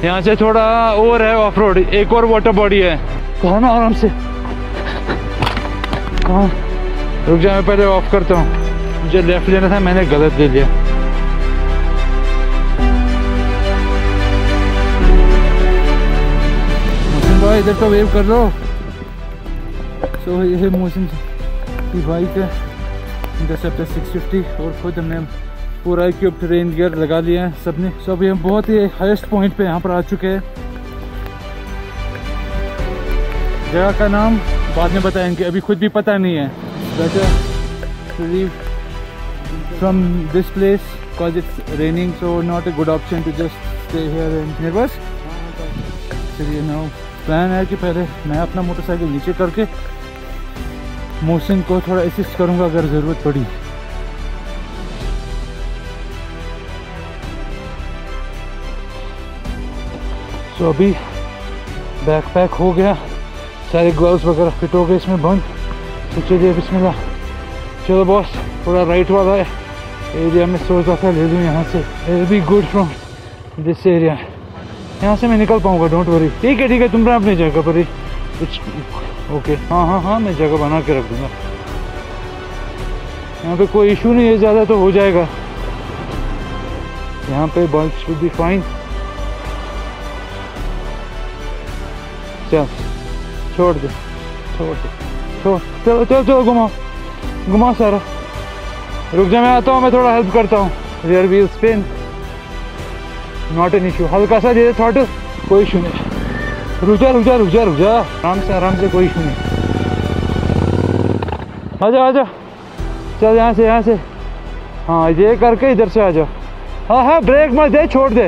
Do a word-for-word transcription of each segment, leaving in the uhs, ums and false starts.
यहाँ से थोड़ा और है ऑफ रोड, एक और वाटर बॉडी है। कहाँ ना आराम से, कहाँ, रुक जा मैं पहले ऑफ करता हूँ। मुझे लेफ्ट लेना था, मैंने गलत ले लिया। मोहसिन भाई इधर तो वेव कर लो। सो ये है मोहसिन की बाइक है, इंटरसेप्टर सिक्स फिफ्टी, और खुद हमने पूरा इक्विप्ड रेन गियर लगा लिया है सबने। सब ये बहुत ही हाईएस्ट पॉइंट पे यहाँ पर आ चुके हैं। जगह का नाम बाद में बताएंगे, अभी खुद भी पता नहीं है। Better to leave from this place because it's raining, so not a good option to just stay here in neighbours. चलिए नाउ प्लान है कि पहले मैं अपना मोटरसाइकिल नीचे करके मोहसिन को थोड़ा असिस्ट करूँगा अगर ज़रूरत पड़ी। तो अभी बैकपैक हो गया, सारे ग्लव्स वगैरह फिट हो गए इसमें बंद। तो चलिए बिस्मिल्लाह। चलो बॉस, थोड़ा राइट वाला एरिया में सोचा था ले लूँ यहाँ से, it be good from this area. यहाँ से मैं निकल पाऊँगा, डोंट वरी। ठीक है ठीक है, तुम अपनी जगह पर ही कुछ ओके। हाँ हाँ हाँ, मैं जगह बना के रख दूँगा। यहाँ पे कोई इशू नहीं है ज़्यादा, तो हो जाएगा। यहाँ पे बाइक्स विल बी फाइन। चल छोड़ दे छोड़ दे छोड़, चलो चलो चलो घुमाओ घुमाओ सारा। रुक जा, मैं आता हूँ, मैं थोड़ा हेल्प करता हूँ। Rear wheel spin, not an issue. हल्का सा दे थॉट, कोई इशू नहीं। रुक जा रुक जा रुक जा रुक जा, आराम से आराम से, कोई इशू नहीं। आजा आजा, चल यहाँ से यहाँ से, हाँ ये करके इधर से आ जा। हाँ हाँ, ब्रेक मत दे, छोड़ दे।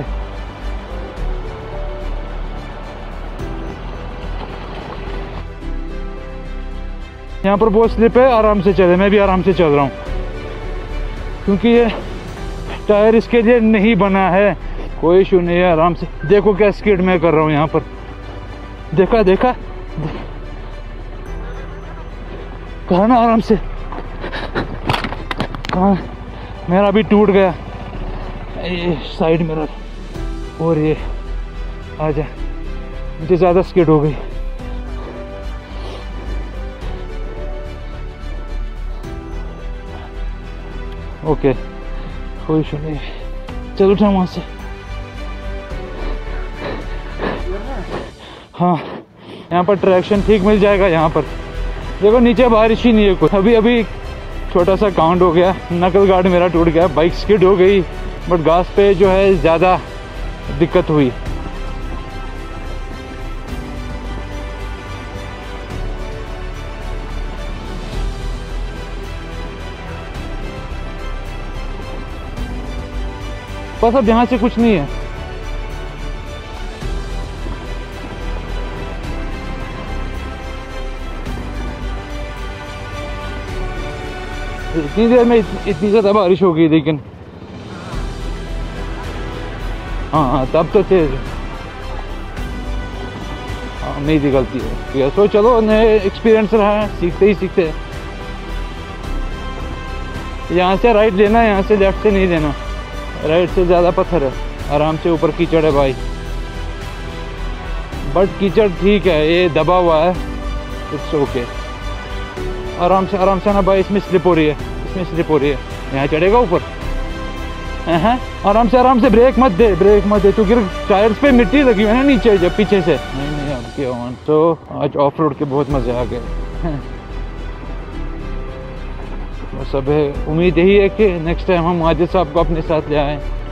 यहाँ पर बहुत स्लिप है, आराम से चले। मैं भी आराम से चल रहा हूँ क्योंकि ये टायर इसके लिए नहीं बना है। कोई इशू नहीं है, आराम से। देखो क्या स्किड मैं कर रहा हूँ यहाँ पर, देखा देखा, कहा ना आराम से। कहाँ, मेरा भी टूट गया ये साइड मिरर, और ये आजा, मुझे ज़्यादा स्किड हो गई। ओके कोई इशू नहीं, चलो उठा वहाँ से। हाँ यहाँ पर ट्रैक्शन ठीक मिल जाएगा। यहाँ पर देखो नीचे बारिश ही नहीं है कुछ। अभी अभी छोटा सा कांड हो गया, नकल गार्ड मेरा टूट गया, बाइक स्किड हो गई, बट घास पे जो है ज़्यादा दिक्कत हुई। बस अब यहाँ से कुछ नहीं है। इतनी देर में इतनी ज़्यादा बारिश हो गई, लेकिन हाँ हाँ तब तो तेज। हाँ मेरी गलती है। सो चलो, नए एक्सपीरियंस रहा है, सीखते ही सीखते। यहाँ से राइट लेना, यहाँ से लेफ्ट से नहीं लेना। राइट से ज़्यादा पत्थर है, आराम से ऊपर कीचड़ है भाई। बट कीचड़ ठीक है, ये दबा हुआ है, इट्स ओके। आराम से आराम से ना भाई, इसमें स्लिप हो रही है, इसमें स्लिप हो रही है। यहाँ चढ़ेगा ऊपर, हाँ आराम से आराम से। ब्रेक मत दे, ब्रेक मत दे, क्योंकि टायर्स पे मिट्टी लगी हुई है ना नीचे, जब पीछे से। नहीं नहीं अब क्या हुआ। तो आज ऑफ रोड के बहुत मज़े आ गए। बस अब उम्मीद यही है कि नेक्स्ट टाइम हम माजिद साहब को अपने साथ ले आएँ।